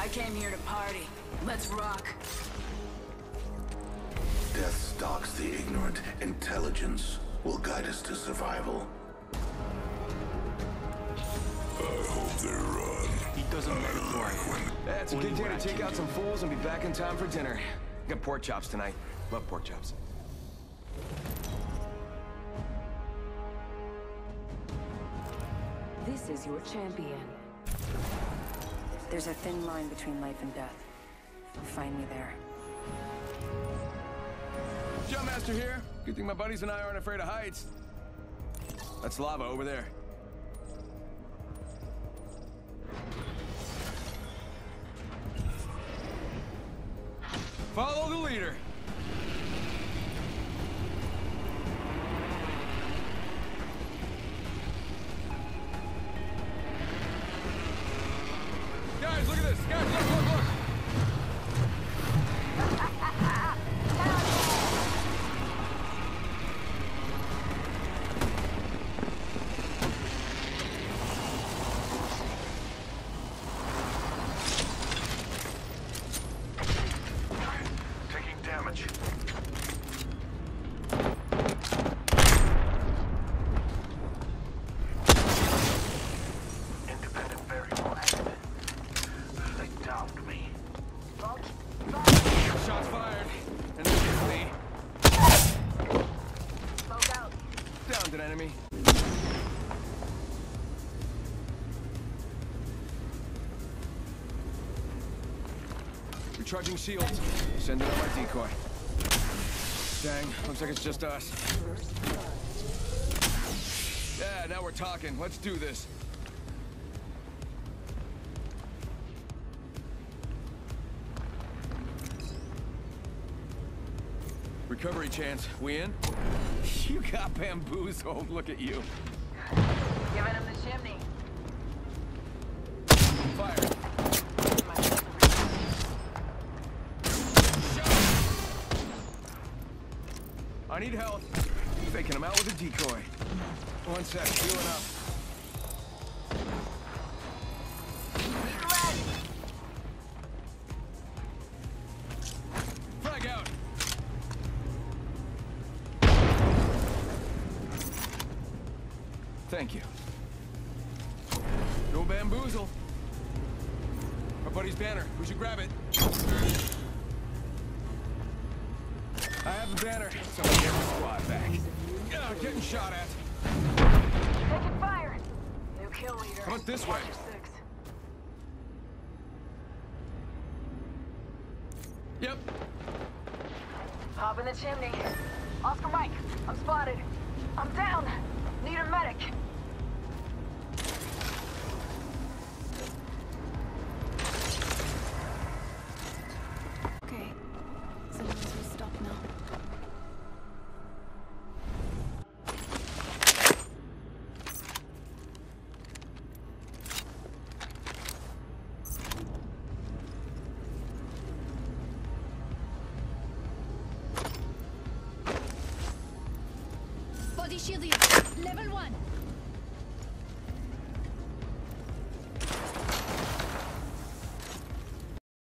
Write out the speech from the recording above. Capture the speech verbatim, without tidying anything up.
came here to party. Let's rock. Death stalks the ignorant. Intelligence will guide us to survival. I hope they run. He doesn't make it for it. That's a good day to take out some fools and be back in time for dinner. Got pork chops tonight. Love pork chops. This is your champion. There's a thin line between life and death. Find me there. Jumpmaster here. Good thing my buddies and I aren't afraid of heights. That's lava over there. Follow the leader. Guys, look at this. Guys, look, look, look. Taking damage. Independent variable added. They downed me. Shots fired. And then hit me. Smoke out. Downed an enemy. Recharging shields. Sending out my decoy. Dang, looks like it's just us. Yeah, now we're talking. Let's do this. Recovery chance. We in? You got bamboozled. Look at you. Giving him the chimney. Fire. I need help. Faking him out with a decoy. One sec, healing up. Frag out. Thank you. No bamboozle. Our buddy's banner. We should grab it. I have the banner. Someone get the squad back. Yeah, getting shot at. Taking fire. New kill leader. Come on this way. Watch your six. Yep. Hop in the chimney. Oscar Mike, I'm spotted. I'm down. Need a medic. Okay. So once we stop now. Body shield here. Level one.